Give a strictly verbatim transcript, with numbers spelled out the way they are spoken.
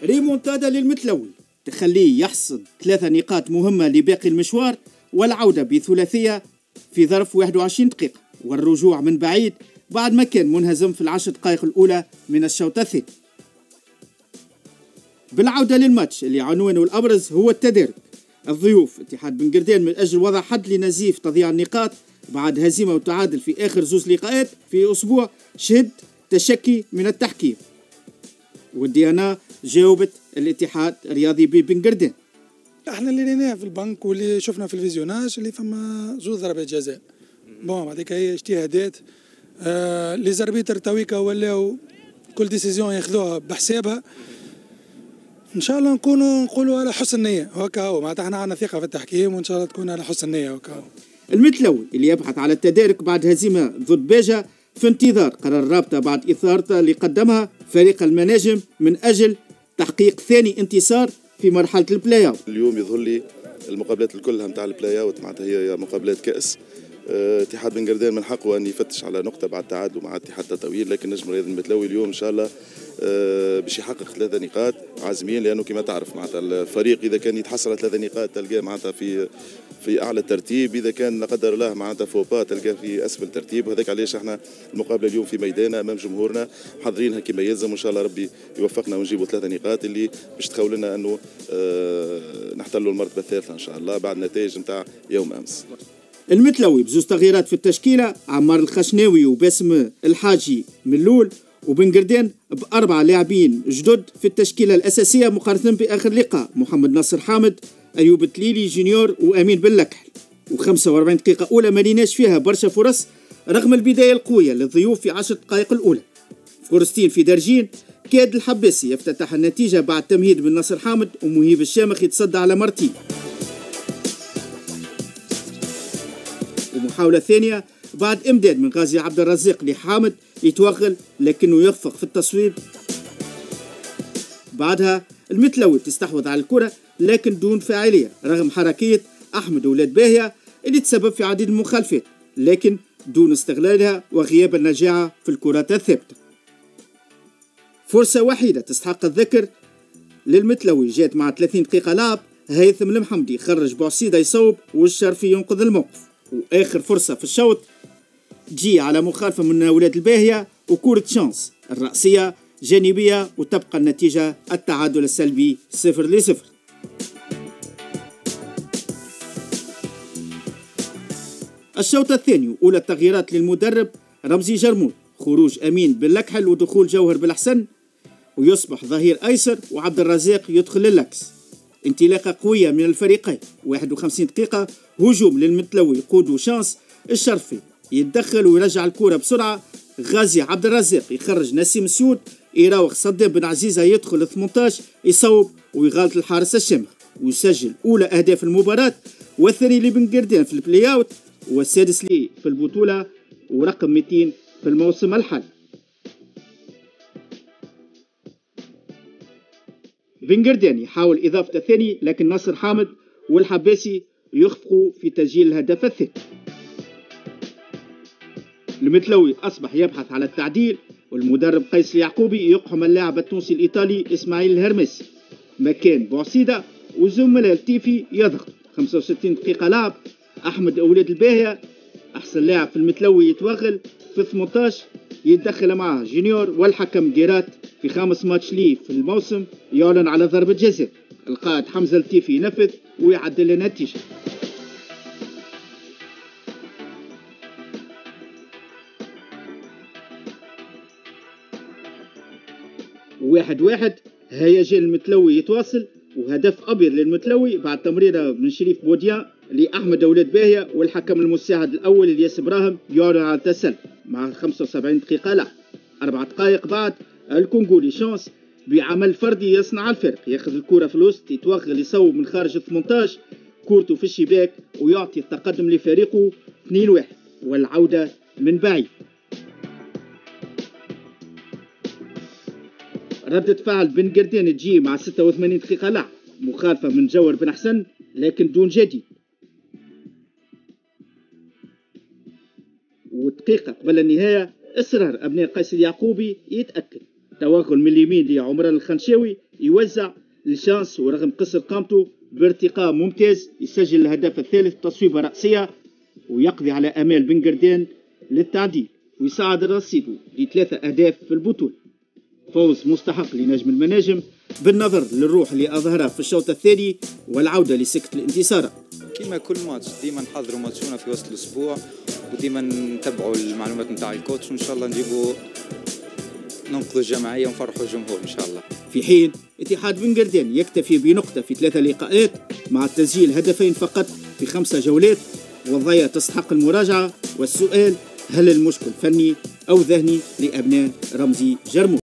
ريمونتادا للمتلوي تخليه يحصد ثلاثة نقاط مهمة لباقي المشوار، والعودة بثلاثية في ظرف واحد وعشرين دقيقة، والرجوع من بعيد بعد ما كان منهزم في العشر دقائق الأولى من الشوط الثاني. بالعودة للماتش اللي عنوانه الأبرز هو التدارك، الضيوف اتحاد بن قردان من أجل وضع حد لنزيف تضييع النقاط بعد هزيمة وتعادل في آخر زوز لقاءات في أسبوع شهد تشكي من التحكيم، والديانة جاوبت الاتحاد الرياضي ببن قردان. احنا اللي لقيناه في البنك واللي شفنا في الفيزيوناج اللي فما زوز ضربات جزاء. بون هذيك هي اجتهادات آه لي زربيتر تويكا ولاو كل ديسيزيون ياخذوها بحسابها. ان شاء الله نكونوا نقولوا على حسن نيه هكا هو، معناتها احنا عندنا ثقه في التحكيم وان شاء الله تكون على حسن نيه هكا هو. المتلوي اللي يبحث على التدارك بعد هزيمه ضد باجة في انتظار قرار الرابطه بعد اثارته اللي قدمها فريق المناجم من اجل تحقيق ثاني انتصار في مرحله البلاي اوت. اليوم يظهر لي المقابلات الكلها نتاع البلاي اوت معناتها هي مقابلات كاس. اتحاد بن قردان من حقه ان يفتش على نقطه بعد تعادله مع اتحاد تطوير، لكن نجم الرياضي المتلوي اليوم ان شاء الله باش يحقق ثلاثه نقاط عازمين، لانه كما تعرف معناتها الفريق اذا كان يتحصل على ثلاثه نقاط تلقاه معناتها في في اعلى الترتيب، اذا كان لا قدر الله معناتها فوبا تلقاه في اسفل الترتيب، وهذاك علاش احنا المقابله اليوم في ميداننا امام جمهورنا حاضرينها كما يلزم، وان شاء الله ربي يوفقنا ونجيبوا ثلاثه نقاط اللي باش تخول لنا انه اه نحتلوا المرتبه الثالثه ان شاء الله بعد نتائج نتاع يوم امس. المتلوي بزوز تغييرات في التشكيله، عمار الخشناوي وباسم الحاجي من الاول، وبن قردان بأربعة لاعبين جدد في التشكيلة الأساسية مقارنة بآخر لقاء، محمد ناصر حامد، أيوب تليلي جونيور وأمين باللكحل. وخمسة وأربعين دقيقة أولى ما ليناش فيها برشا فرص رغم البداية القوية للضيوف في عشر دقائق الأولى. فرصتين في درجين كاد الحباسي يفتتح النتيجة بعد تمهيد من ناصر حامد ومهيب الشامخ يتصدى على مرتين. ومحاولة ثانية بعد إمداد من غازي عبد الرزاق لحامد يتوغل لكنه يخفق في التصويب. بعدها المتلوي تستحوذ على الكرة لكن دون فاعلية رغم حركية أحمد ولاد باهية اللي تسبب في عديد المخالفات، لكن دون استغلالها وغياب النجاعة في الكرات الثابتة. فرصة وحيدة تستحق الذكر للمتلوي جات مع ثلاثين دقيقة لعب، هيثم المحمدي خرج بوعسيدة يصوب والشرفي ينقذ الموقف. وآخر فرصة في الشوط تجي على مخالفة من ولاد الباهية وكورة شانس الرأسية جانبية، وتبقى النتيجة التعادل السلبي صفر لصفر. الشوط الثاني وأولى التغييرات للمدرب رمزي جرمون، خروج أمين باللكحل ودخول جوهر بالحسن ويصبح ظهير أيسر، وعبد الرزاق يدخل للكس. انطلاقة قوية من الفريقين، واحد وخمسين دقيقة هجوم للمتلوي يقود شانس، الشرفي يتدخل ويرجع الكرة بسرعة، غازي عبد الرزاق يخرج نسيم سيود، يراوغ صدام بن عزيزة يدخل ثمانية عشر يصوب ويغالط الحارس الشامخ ويسجل أولى أهداف المباراة، والثاني لبن قردان في البلاي اوت والسادس لي في البطولة ورقم مئتين في الموسم الحالي. بن قردان يحاول إضافة الثاني لكن ناصر حامد والحباسي يخفقوا في تسجيل الهدف الثاني. المتلوي أصبح يبحث على التعديل، والمدرب قيس اليعقوبي يقحم اللاعب التونسي الإيطالي إسماعيل الهرمسي مكان بوعسيدة، وزملاء التيفي يضغط. خمسة وستين دقيقة لعب، أحمد أولاد الباهية أحسن لاعب في المتلوي يتوغل في ثمانية عشر يتدخل معه جونيور، والحكم جيرات في خامس ماتش ليه في الموسم يعلن على ضربة جزاء. القائد حمزة التيفي ينفذ ويعدل النتيجة. واحد واحد هيجان المتلوي يتواصل، وهدف أبيض للمتلوي بعد تمريرة من شريف بوديان لأحمد أولاد باهية، والحكم المساعد الأول الياس إبراهيم يعلن على التسلل مع خمسة وسبعين دقيقة لعب. أربع دقائق بعد الكونغولي شانس بعمل فردي يصنع الفرق، ياخذ الكرة في الوسط يتوغل يصوب من خارج ثمانية عشر كورته في الشباك ويعطي التقدم لفريقه اثنين واحد والعودة من بعيد. ردة فعل بن قردان تجي مع ستة وثمانين دقيقة لعب، مخالفة من جوهر بن حسن لكن دون جديد. ودقيقة قبل النهاية إصرار أبناء قيس اليعقوبي يتأكد، توغل من اليمين لعمران الخنشاوي يوزع الشانس ورغم قصر قامته بارتقاء ممتاز يسجل الهدف الثالث تصويبة رأسية ويقضي على أمال بن قردان للتعديل ويصعد الرصيد لثلاثة أهداف في البطولة. فوز مستحق لنجم المناجم بالنظر للروح اللي أظهرها في الشوط الثاني والعودة لسكة الانتصارات. كما كل ماتش ديما نحضروا ماتشونا في وسط الأسبوع وديما نتبعوا المعلومات نتاع الكوتش وإن شاء الله نجيبوا ننقذوا الجماعية ونفرحوا الجمهور إن شاء الله. في حين اتحاد بن قردان يكتفي بنقطة في ثلاثة لقاءات مع تسجيل هدفين فقط في خمسة جولات، وضعية تستحق المراجعة. والسؤال هل المشكل فني أو ذهني لأبناء رمزي جرموش؟